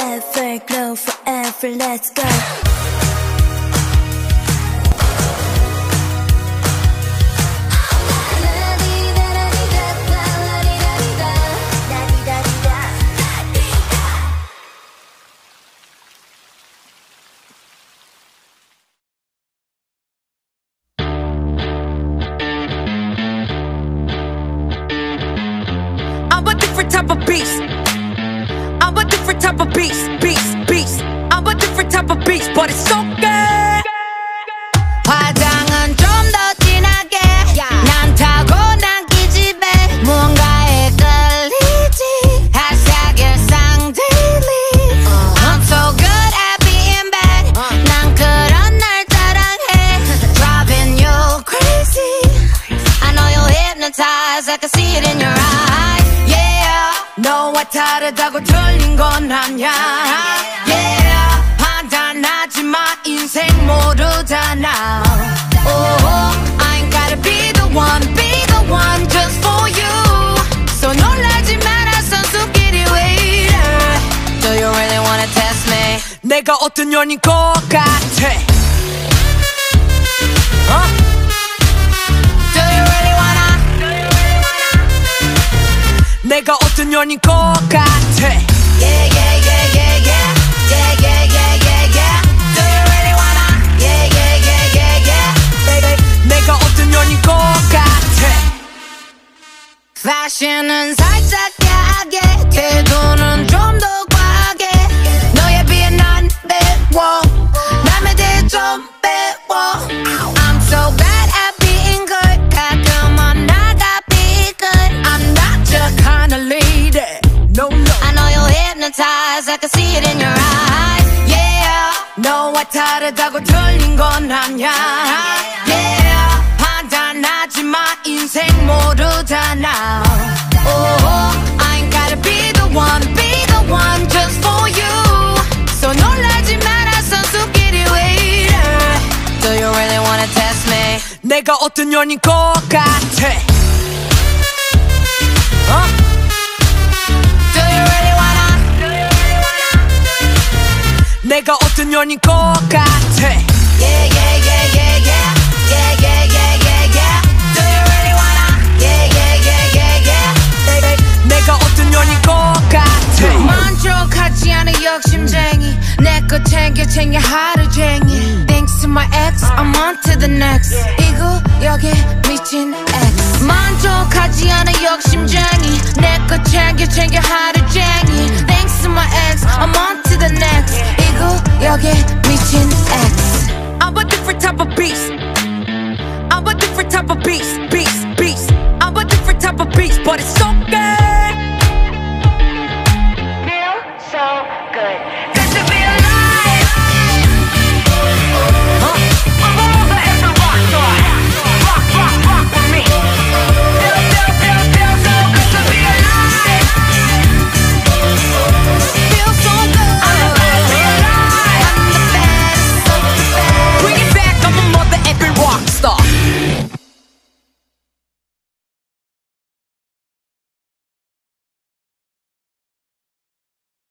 forever, glow forever, let's go. I'm a different type of beast. I'm a different type of beast, beast. I'm a different type of beast, but it's so good. 화장은 좀 더 진하게 난 타고난 기집애 뭔가에 끌리지 hashtag 일상 daily I'm so good at being bad 난 그런 날 따라해 driving you crazy I know you're hypnotized I can see it in your eyes 너와 다르다고 틀린 건 아냐 yeah 판단하지 마 인생 모르잖아 oh I ain't gotta be the one just for you so 놀라지 마라 선수끼리 왜 이래 Do you really wanna test me 내가 어떤 년인 것 같아 내가 어떤 년인 것 같아 Yeah yeah yeah yeah yeah Yeah yeah yeah yeah yeah Do you really wanna Yeah yeah yeah yeah yeah 내가 어떤 년인 것 같아 Fashion은 살짝 야하게 태도는 좀 더 과하게 너에 비해 난 배워 남에 대해 좀 배워 I'm so bad at being good 가끔은 나가 be good I'm not your kind of lady No no I know you're hypnotized I can see it in your eyes Yeah 너와 다르다고 틀린 건 아냐 Yeah 판단하지 마 인생 모르잖아 Oh I ain't gotta be the one just for you So 놀라지 마라 선수끼리 왜 이래 Do you really wanna test me 내가 어떤 년인 것 같아 Do you really wanna 내가 어떤 년인 것 같아 Yeah yeah yeah yeah yeah Yeah yeah yeah yeah yeah Do you really wanna Yeah yeah yeah yeah yeah 내가 어떤 년인 것 같아 만족하지 않은 욕심쟁이 내 거 챙겨 하루쟁이 Thanks to my ex I'm on to the next 이 구역에 미친 ex 만족하지 않은 욕심쟁이 내 거 챙겨 하루쟁이 Thanks to my ex I'm on to the next 이 구역에 미친 ex I'm a different type of beast I'm a different type of beast I'm a different type of beast but it's so good